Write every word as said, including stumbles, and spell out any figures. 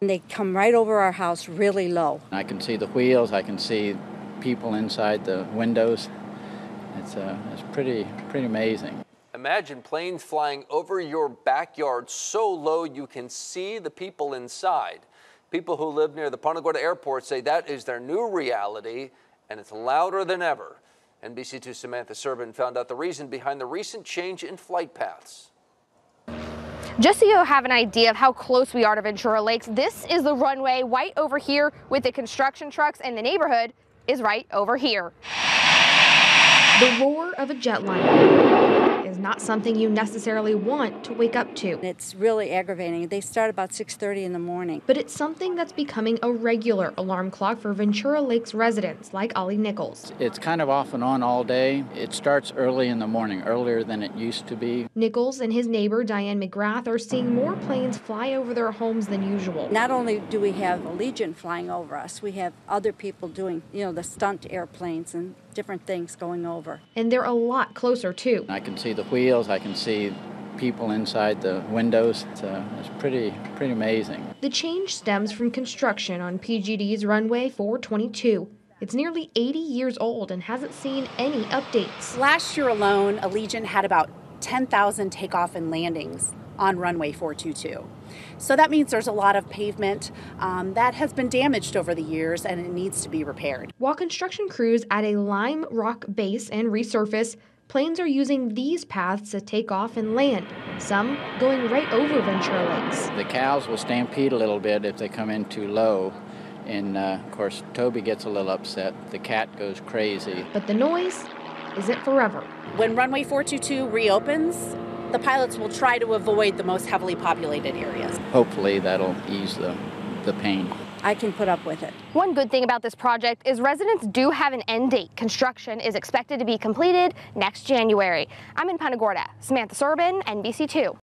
And they come right over our house really low. I can see the wheels, I can see people inside the windows. It's, uh, it's pretty, pretty amazing. Imagine planes flying over your backyard so low you can see the people inside. People who live near the Punta Gorda airport say that is their new reality, and it's louder than ever. N B C two Samantha Serban found out the reason behind the recent change in flight paths. Just so you have an idea of how close we are to Ventura Lakes, this is the runway right over here with the construction trucks, and the neighborhood is right over here. The roar of a jetliner is not something you necessarily want to wake up to. It's really aggravating. They start about six thirty in the morning. But it's something that's becoming a regular alarm clock for Ventura Lakes residents like Ollie Nichols. It's kind of off and on all day. It starts early in the morning, earlier than it used to be. Nichols and his neighbor Diane McGrath are seeing more planes fly over their homes than usual. Not only do we have Allegiant flying over us, we have other people doing, you know, the stunt airplanes and different things going over. And they're a lot closer too. I can see the wheels, I can see people inside the windows. It's, uh, it's pretty, pretty amazing. The change stems from construction on P G D's runway four twenty-two. It's nearly eighty years old and hasn't seen any updates. Last year alone, Allegiant had about ten thousand takeoff and landings on runway four twenty-two. So that means there's a lot of pavement um, that has been damaged over the years and it needs to be repaired. While construction crews at a Lime Rock base and resurface, planes are using these paths to take off and land, some going right over Ventura Lakes. The cows will stampede a little bit if they come in too low. And uh, of course, Toby gets a little upset. The cat goes crazy. But the noise isn't forever. When runway four twenty-two reopens, the pilots will try to avoid the most heavily populated areas. Hopefully that'll ease the, the pain. I can put up with it. One good thing about this project is residents do have an end date. Construction is expected to be completed next January. I'm in Punta Gorda. Samantha Serban, N B C two.